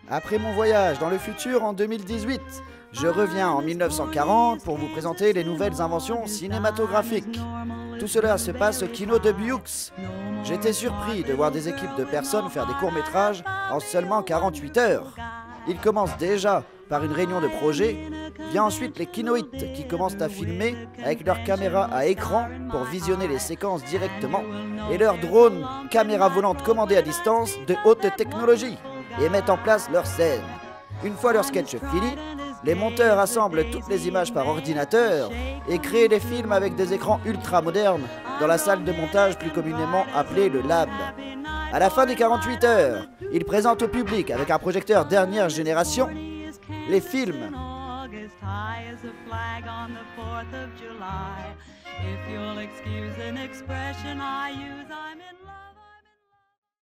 Après mon voyage dans le futur en 2018, je reviens en 1940 pour vous présenter les nouvelles inventions cinématographiques. Tout cela se passe au Kino de Bux. J'étais surpris de voir des équipes de personnes faire des courts-métrages en seulement 48 heures. Ils commencent déjà par une réunion de projet, vient ensuite les kinoïtes qui commencent à filmer avec leur caméra à écran pour visionner les séquences directement, et leur drone, caméra volante commandée à distance de haute technologie, et mettent en place leur scène. Une fois leur sketch fini, les monteurs assemblent toutes les images par ordinateur et créent des films avec des écrans ultra modernes dans la salle de montage plus communément appelée le lab. À la fin des 48 heures, ils présentent au public avec un projecteur dernière génération les films. If you'll excuse an expression I use,